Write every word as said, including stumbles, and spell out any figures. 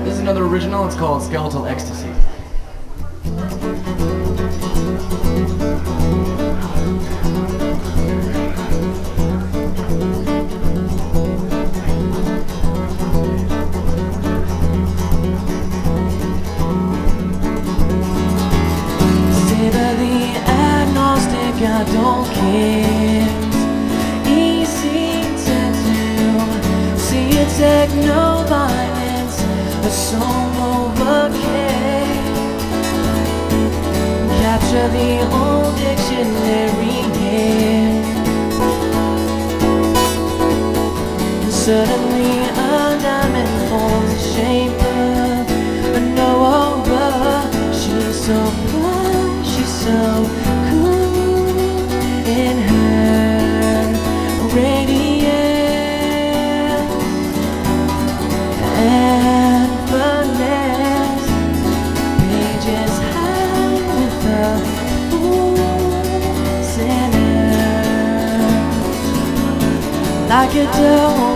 This is another original, it's called Skeletal, Ecstacy. I don't care. It's easy to do. See you take no violence, but some overkill. Capture the old dictionary here. And suddenly a diamond forms the shape of a Noah. She's so bright, she's so cool. In her radiance and finesse, pages high with the fools in her, like a dove.